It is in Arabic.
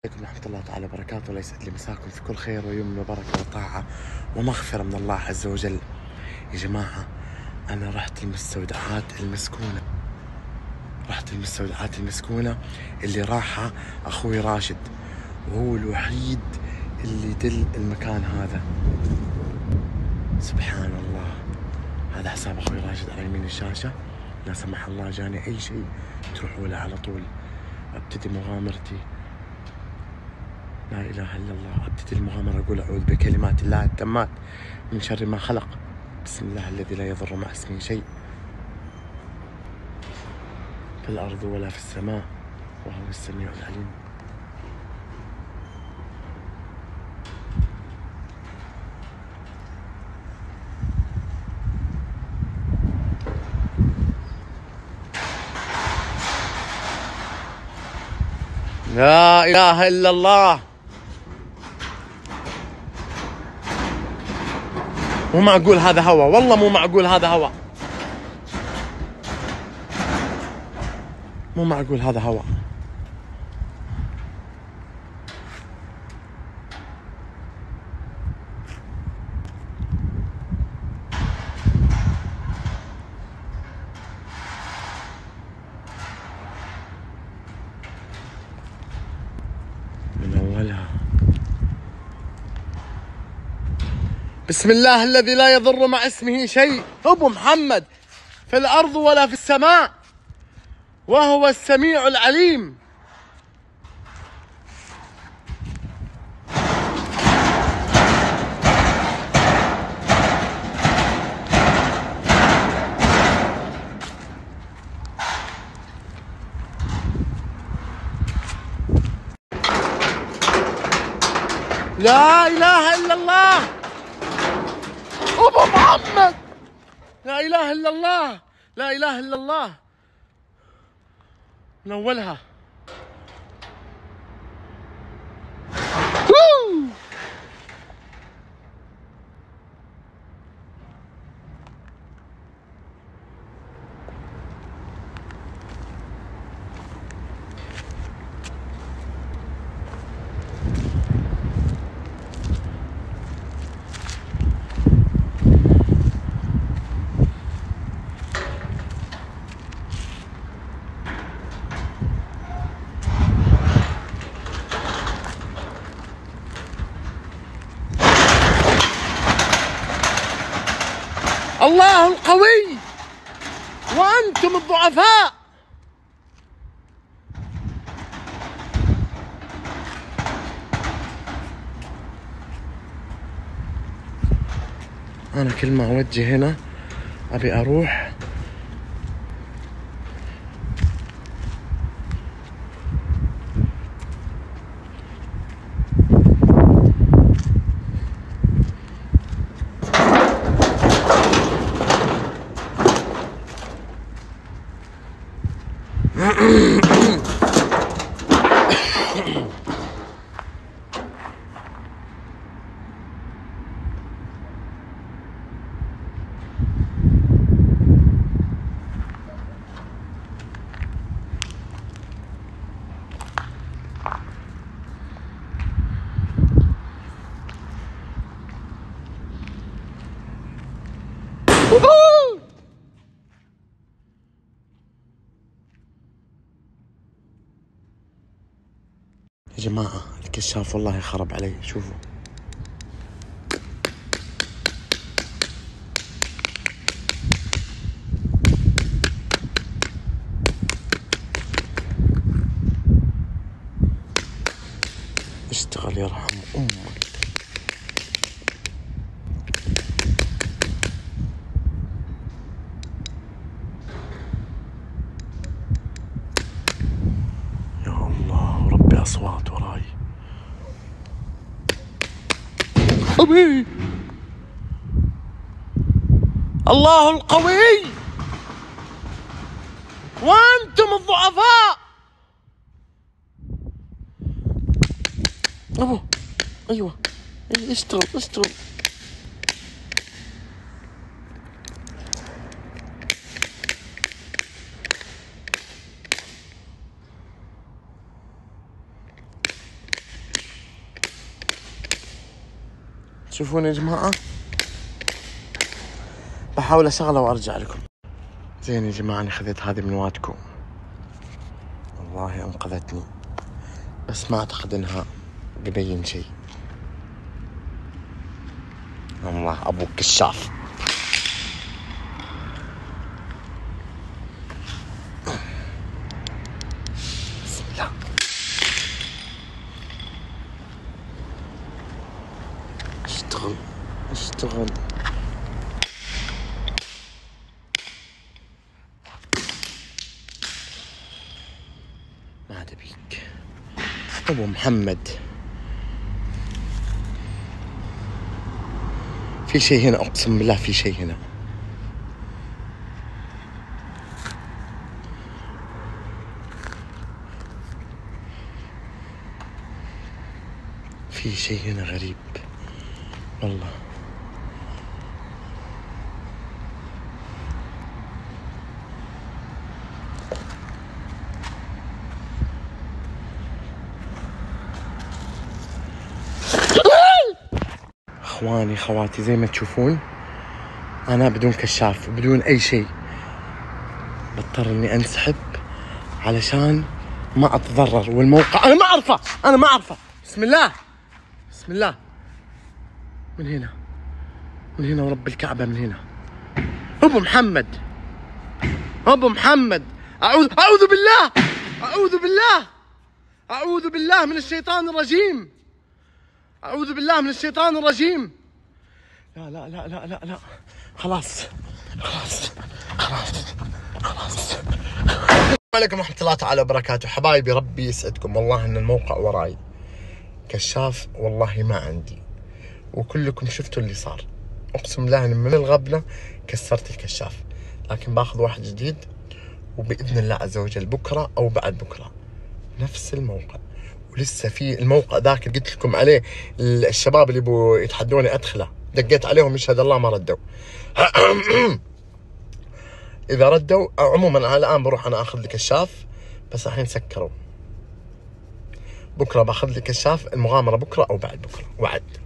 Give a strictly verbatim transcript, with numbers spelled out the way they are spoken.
عليكم ورحمة الله تعالى وبركاته. الله يسعد لي مساكم في كل خير ويمن وبركة وطاعة ومغفرة من الله عز وجل. يا جماعة أنا رحت المستودعات المسكونة، رحت المستودعات المسكونة اللي راحها أخوي راشد، وهو الوحيد اللي يدل المكان هذا. سبحان الله. هذا حساب أخوي راشد على يمين الشاشة. لا سمح الله جاني أي شيء تروحوا له على طول. أبتدي مغامرتي، لا إله إلا الله. أبتدي المغامرة أقول أعوذ بكلمات الله التامات من شر ما خلق، بسم الله الذي لا يضر مع اسمه شيء في الأرض ولا في السماء وهو السميع العليم. لا إله إلا الله. مو معقول هذا هوا، والله مو معقول هذا هوا، مو معقول هذا هوا. من أولها بسم الله الذي لا يضر مع اسمه شيء أبو محمد في الأرض ولا في السماء وهو السميع العليم. لا إله إلا الله أبو محمد. لا إله إلا الله، لا إله إلا الله. من أولها الله القوي وأنتم الضعفاء. أنا كل ما أوجه هنا أبي أروح يا جماعة. الكشاف والله خرب علي، شوفوا. اشتغل يرحم أمك. يا الله ربي أصوات وراي. أبي الله القوي وأنتم الضعفاء. أبو أيوة اشتغل اشتغل. تشوفون يا جماعة، بحاول اشغله وارجع لكم. زين يا جماعة، انا خذيت هذه من وادكو، والله انقذتني، بس ما اعتقد انها ببين شيء. الله ابو كشاف. بسم الله. اشتغل اشتغل. ما عاد بيك ابو محمد. في شيء هنا، اقسم بالله في شيء هنا. في شيء هنا غريب والله. اخواني خواتي، زي ما تشوفون انا بدون كشاف وبدون اي شيء، بضطر اني انسحب علشان ما اتضرر. والموقع انا ما اعرفه، انا ما اعرفه. بسم الله بسم الله. من هنا من هنا ورب الكعبة، من هنا. ابو محمد ابو محمد. اعوذ اعوذ بالله اعوذ بالله اعوذ بالله من الشيطان الرجيم. اعوذ بالله من الشيطان الرجيم. لا لا لا لا لا لا. خلاص خلاص خلاص خلاص. السلام عليكم ورحمة الله تعالى وبركاته. حبايبي ربي يسعدكم. والله ان الموقع وراي، كشاف والله ما عندي، وكلكم شفتوا اللي صار. اقسم بالله من الغبنة كسرت الكشاف، لكن باخذ واحد جديد، وباذن الله عز وجل بكره او بعد بكره نفس الموقع. ولسه في الموقع ذاك اللي قلت لكم عليه، الشباب اللي يبغوا يتحدوني ادخله، دقيت عليهم يشهد الله ما ردوا. اذا ردوا عموما الان بروح انا اخذ لي كشاف، بس الحين سكروا. بكره باخذ لي كشاف، المغامره بكره او بعد بكره، وعد.